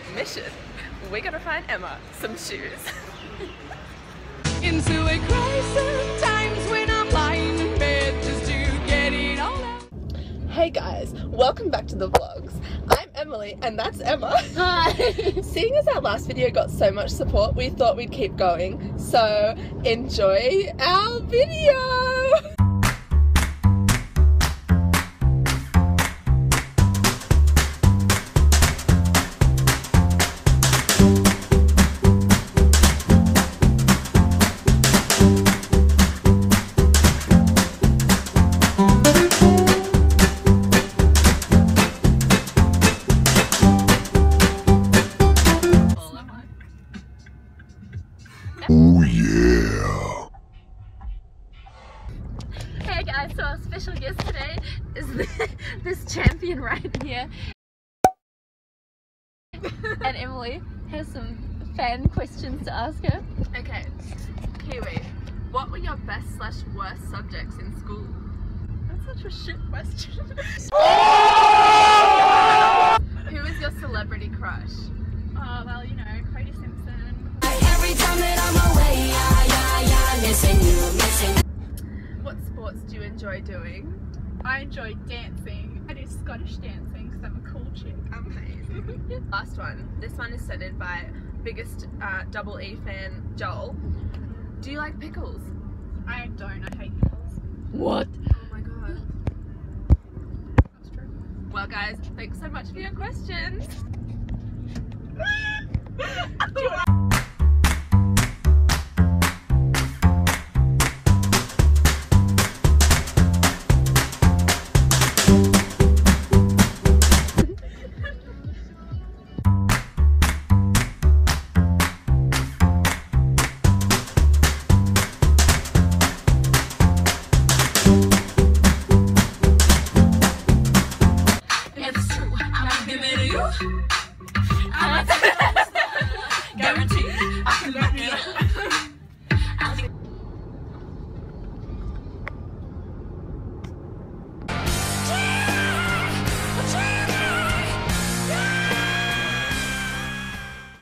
mission. We're gonna find Emma some shoes. Into a crisis, times when I'm lying in bed just to get it all out. Hey guys, welcome back to the vlogs. I'm Emily and that's Emma. Hi! Seeing as our last video got so much support, we thought we'd keep going. So enjoy our video! Oh yeah! Hey guys, so our special guest today is this champion right here. And Emily has some fan questions to ask her. Okay, Kiwi, what were your best / worst subjects in school? That's such a shit question. Who is your celebrity crush? Oh, well, you know, Cody Simpson. Every time that I'm away, missing you. What sports do you enjoy doing? I enjoy dancing. I do Scottish dancing because I'm a cool chick. Amazing. Last one. This one is sent in by biggest Double E fan, Joel. Do you like pickles? I don't, I hate pickles. What? Oh my god. That's true. Well guys, thanks so much for your questions.